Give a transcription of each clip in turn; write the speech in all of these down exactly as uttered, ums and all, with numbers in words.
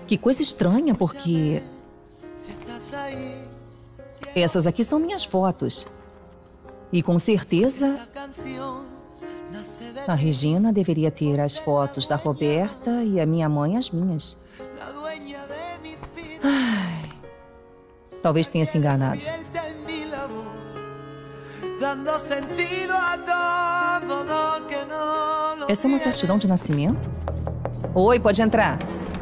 Que coisa estranha, porque essas aqui são minhas fotos. E com certeza a Regina deveria ter as fotos da Roberta e a minha mãe as minhas. Ai, talvez tenha se enganado. Essa é uma certidão de nascimento? Oi, pode entrar.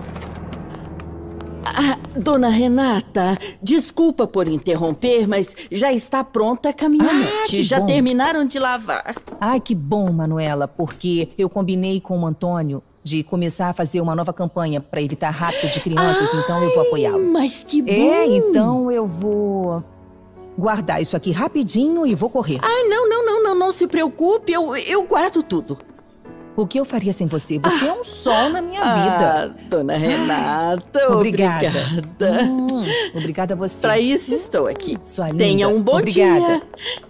Ah, dona Renata, desculpa por interromper, mas já está pronta a caminhonete. Ah, já bom. terminaram de lavar. Ai, que bom, Manuela, porque eu combinei com o Antônio de começar a fazer uma nova campanha para evitar rapto de crianças, Ai, então eu vou apoiá-lo. Mas que bom! É, então eu vou guardar isso aqui rapidinho e vou correr. Ai, não, não, não, não, não se preocupe, eu, eu guardo tudo. O que eu faria sem você? Você ah, é um sol na minha ah, vida. Dona Renata, obrigada. Obrigada, hum, obrigada a você. Para isso estou aqui. Sua linda. Tenha um bom obrigada. dia.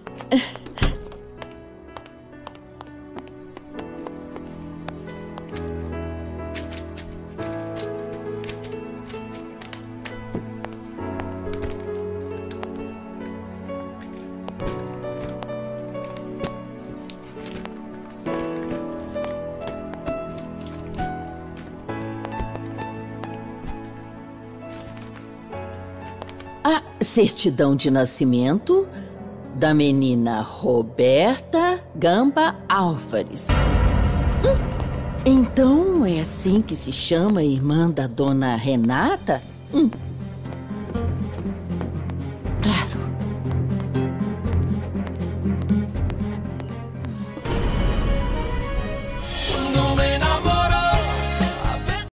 A certidão de nascimento da menina Roberta Gamba Álvares. Hum, então é assim que se chama a irmã da dona Renata? Hum.